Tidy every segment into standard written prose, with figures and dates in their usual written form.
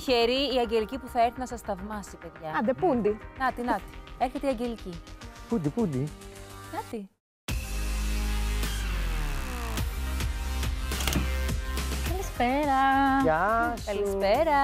Τυχερή η Αγγελική που θα έρθει να σας θαυμάσει, παιδιά. Άντε, πούντι. Νάτι, νάτι. Έρχεται η Αγγελική. Πούντι, πούντι. Νάτι. Καλησπέρα. Γεια σου. Καλησπέρα.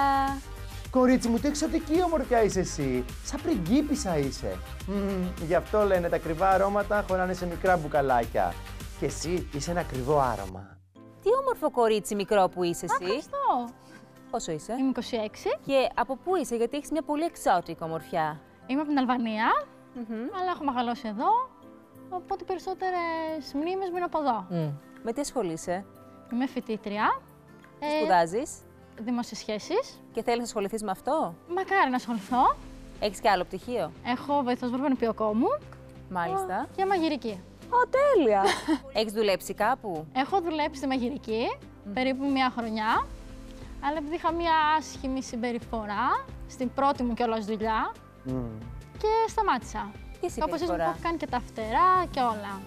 Κορίτσι μου, τι εξωτική ομορφιά είσαι εσύ. Σαν πριγκίπισσα είσαι. Γι' αυτό λένε τα ακριβά αρώματα χωράνε σε μικρά μπουκαλάκια. Και εσύ είσαι ένα ακριβό άρωμα. Τι όμορφο κορίτσι μικρό που είσαι εσύ. Ευχαριστώ. Πόσο είσαι? Είμαι 26. Και από πού είσαι, γιατί έχεις μια πολύ εξώτικη ομορφιά. Είμαι από την Αλβανία, αλλά έχω μεγαλώσει εδώ. Οπότε περισσότερες μνήμες μου είναι από εδώ. Με τι ασχολείσαι? Είμαι φοιτήτρια. Σπουδάζεις Δημόσιες σχέσεις. και θέλεις να ασχοληθείς με αυτό? Μακάρι να ασχοληθώ. Έχεις και άλλο πτυχίο? Έχω βοηθός βρεφονιπιοκόμου μου Μάλιστα. και μαγειρική. Ω, τέλεια! Έχεις δουλέψει κάπου? Έχω δουλέψει στη μαγειρική περίπου μια χρονιά. Αλλά επειδή είχα μια άσχημη συμπεριφορά στην πρώτη μου κιόλας δουλειά και σταμάτησα. Τι Όπως συμπεριφορά? μου έχω κάνει και τα φτερά και όλα.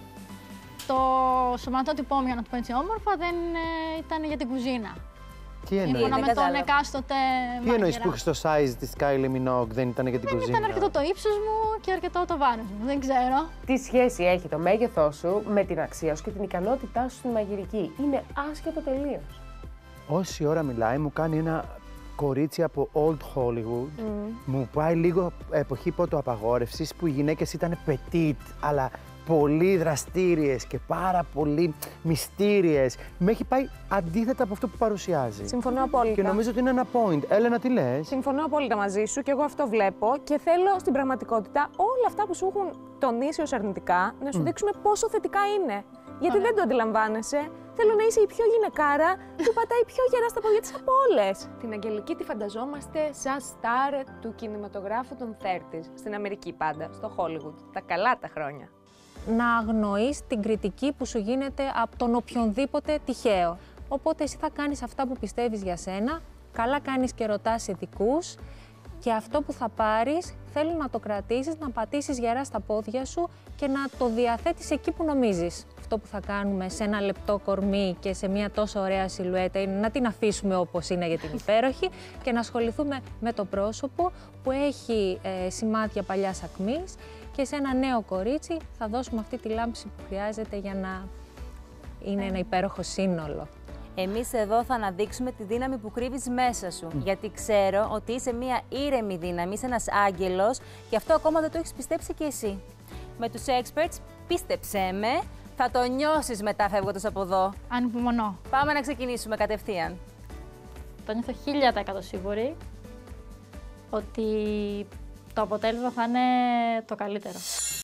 Το σωματότυπό μου, για να το πω έτσι όμορφα, δεν ήταν για την κουζίνα. Τι εννοείς? Σύμφωνα με τον κατάλαβα. εκάστοτε Τι εννοείς μάγειρα. που έχεις το size της Kylie Minogue, δεν ήταν για την Δεν κουζίνα? ήταν αρκετό το ύψος μου και αρκετό το βάρος μου, δεν ξέρω. Τι σχέση έχει το μέγεθός σου με την αξία σου και την ικανότητά σου στη μαγειρική? Είναι άσχετο τελείως. Όση ώρα μιλάει, μου κάνει ένα κορίτσι από Old Hollywood. Μου πάει λίγο εποχή πρωτοαπαγόρευσης που οι γυναίκες ήταν petit, αλλά πολύ δραστήριες και πάρα πολύ μυστήριες. Με έχει πάει αντίθετα από αυτό που παρουσιάζει. Συμφωνώ απόλυτα. Και νομίζω ότι είναι ένα point. Έλενα, τι λες? Συμφωνώ απόλυτα μαζί σου και εγώ αυτό βλέπω και θέλω στην πραγματικότητα όλα αυτά που σου έχουν τονίσει ως αρνητικά να σου δείξουμε πόσο θετικά είναι. Γιατί δεν το αντιλαμβάνεσαι. Θέλω να είσαι η πιο γυναικάρα που πατάει πιο γερά στα πόδια της από όλες. Την Αγγελική τη φανταζόμαστε σαν στάρ του κινηματογράφου των 30s. Στην Αμερική πάντα, στο Hollywood. Τα καλά τα χρόνια. Να αγνοείς την κριτική που σου γίνεται από τον οποιονδήποτε τυχαίο. Οπότε εσύ θα κάνεις αυτά που πιστεύεις για σένα, καλά κάνεις και ρωτάς ειδικούς και αυτό που θα πάρεις θέλω να το κρατήσεις, να πατήσεις γερά στα πόδια σου και να το διαθέτεις εκεί που νομίζεις. Αυτό που θα κάνουμε σε ένα λεπτό κορμί και σε μια τόσο ωραία σιλουέτα είναι να την αφήσουμε όπως είναι για την υπέροχη και να ασχοληθούμε με το πρόσωπο που έχει σημάδια παλιάς ακμής και σε ένα νέο κορίτσι θα δώσουμε αυτή τη λάμψη που χρειάζεται για να είναι ένα υπέροχο σύνολο. Εμείς εδώ θα αναδείξουμε τη δύναμη που κρύβεις μέσα σου. Γιατί ξέρω ότι είσαι μια ήρεμη δύναμη, είσαι ένας άγγελος και αυτό ακόμα δεν το έχεις πιστέψει και εσύ. Με τους experts, πίστεψέ με, θα το νιώσεις μετά φεύγοντας από εδώ. Ανυπομονώ. Πάμε να ξεκινήσουμε κατευθείαν. Το νιώθω 1000% σίγουρη ότι το αποτέλεσμα θα είναι το καλύτερο.